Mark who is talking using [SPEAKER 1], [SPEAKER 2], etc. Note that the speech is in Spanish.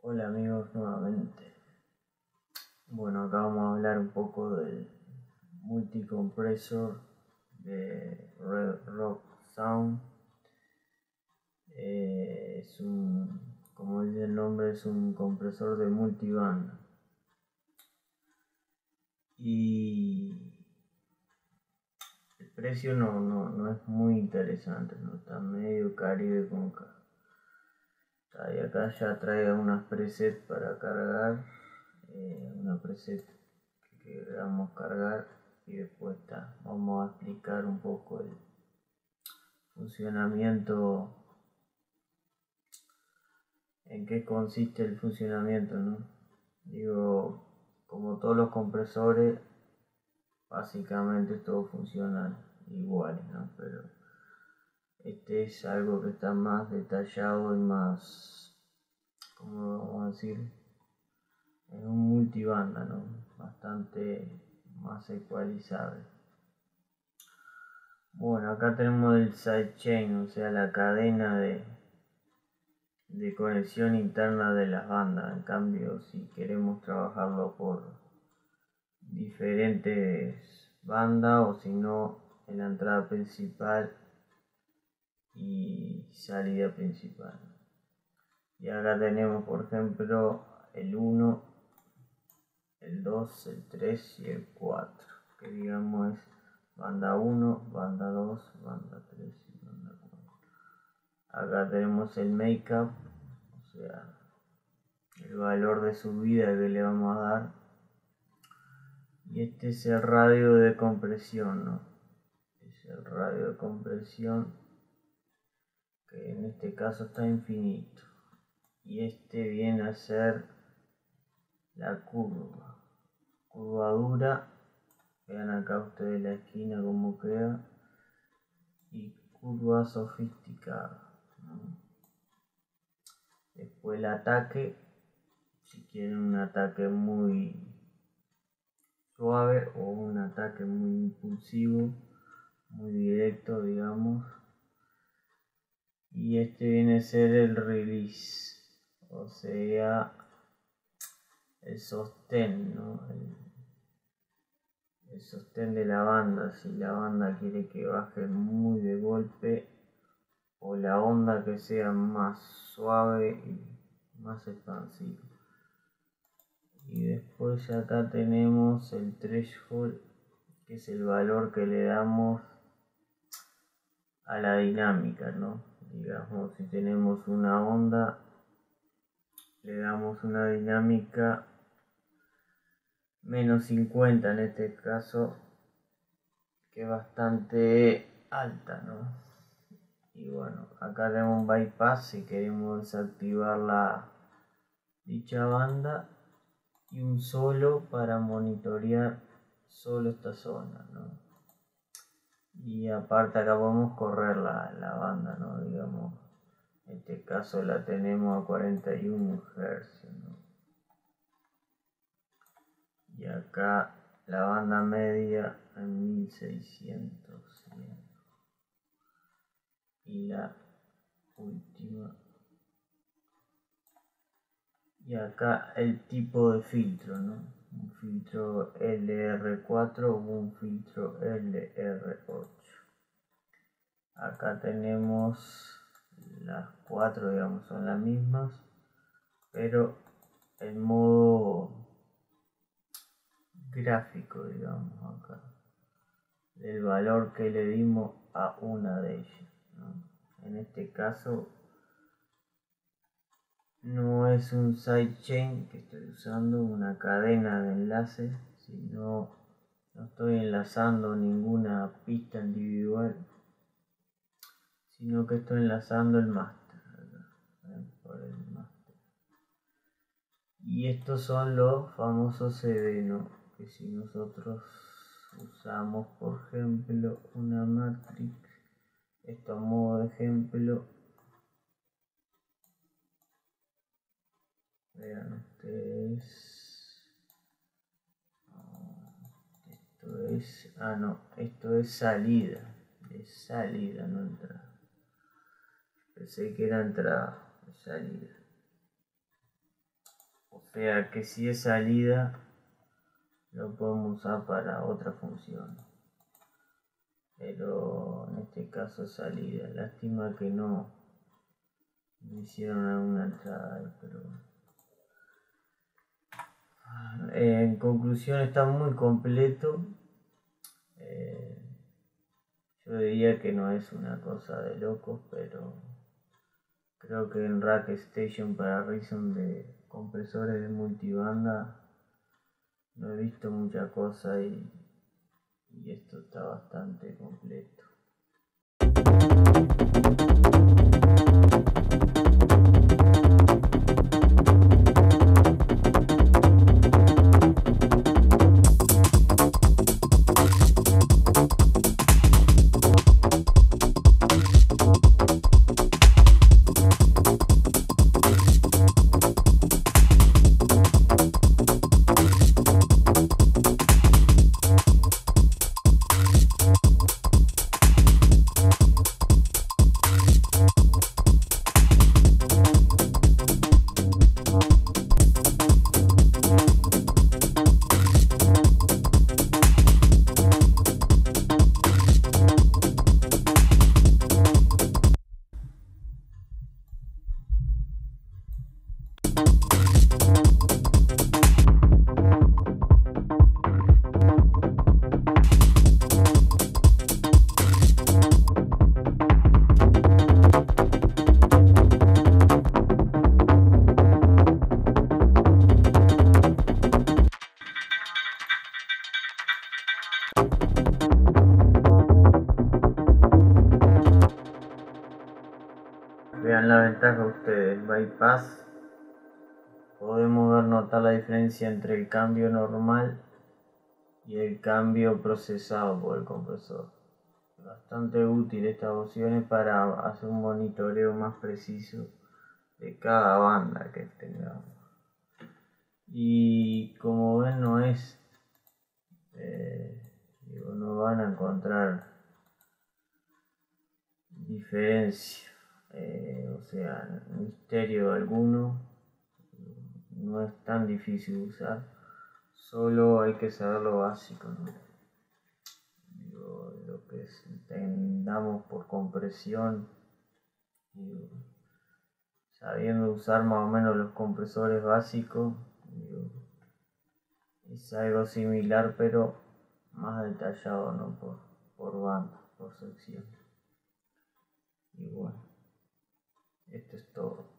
[SPEAKER 1] Hola amigos nuevamente. Bueno, acá vamos a hablar un poco del multicompresor de Red Rock Sound. Como dice el nombre, es un compresor de multibanda. Y el precio no es muy interesante, no está medio Caribe con K. Y acá ya trae unas presets para cargar, una preset que queramos cargar y después vamos a explicar un poco el funcionamiento, en qué consiste el funcionamiento, ¿no? Digo, como todos los compresores, básicamente todos funcionan iguales, ¿no? Pero este es algo que está más detallado y más, ¿cómo vamos a decir? Es un multibanda, ¿no? Bastante más ecualizable. Bueno, acá tenemos el sidechain, o sea, la cadena de conexión interna de las bandas. En cambio, si queremos trabajarlo por diferentes bandas o si no, en la entrada principal y salida principal. Y acá tenemos, por ejemplo, el 1, el 2, el 3 y el 4, que digamos es banda 1, banda 2, banda 3 y banda 4. Acá tenemos el makeup, o sea, el valor de subida que le vamos a dar. Y este es el radio de compresión, ¿no? Es el radio de compresión, que en este caso está infinito. Y este viene a ser la curvadura. Vean acá ustedes la esquina como queda. Y curva sofisticada, ¿no? Después el ataque, si quieren un ataque muy suave o un ataque muy impulsivo, muy directo, digamos. Y este viene a ser el release, o sea, el sostén, ¿no? El sostén de la banda, si la banda quiere que baje muy de golpe o la onda que sea más suave y más expansiva. Y después acá tenemos el threshold, que es el valor que le damos a la dinámica, ¿no? Digamos, si tenemos una onda, le damos una dinámica menos 50 en este caso, que es bastante alta, ¿no? Y bueno, acá tenemos un bypass si queremos desactivar dicha banda, y un solo para monitorear solo esta zona, ¿no? Y aparte acá podemos correr la banda, ¿no? Digamos, en este caso la tenemos a 41 Hz, ¿no? Y acá la banda media en 1600, ¿sí? Y la última. Y acá el tipo de filtro, ¿no? Un filtro LR4 o un filtro LR8. Acá tenemos las 4, digamos, son las mismas, pero el modo gráfico, digamos, acá, del valor que le dimos a una de ellas, ¿no? En este caso no es un sidechain que estoy usando, una cadena de enlaces, sino no estoy enlazando ninguna pista individual, sino que estoy enlazando el máster, por el máster. Y estos son los famosos CD, ¿no? Que si nosotros usamos, por ejemplo, una matrix, esto a modo de ejemplo, vean ustedes, esto es salida, no entrada. Pensé que era entrada, salida. O sea que si es salida, lo podemos usar para otra función. Pero en este caso es salida. Lástima que no hicieron alguna entrada ahí, pero en conclusión está muy completo. Yo diría que no es una cosa de locos, pero creo que en Rack Station para Reason de compresores de multibanda no he visto mucha cosa y esto está bastante completo. Vean la ventaja ustedes, bypass. Podemos notar la diferencia entre el cambio normal y el cambio procesado por el compresor. Bastante útil estas opciones para hacer un monitoreo más preciso de cada banda que tengamos. Y como ven no es, no van a encontrar diferencia, o sea, misterio alguno. No es tan difícil de usar, solo hay que saber lo básico, ¿no? Lo que entendamos por compresión, sabiendo usar más o menos los compresores básicos, es algo similar pero más detallado, ¿no? Por banda, por sección. Y bueno, esto es todo.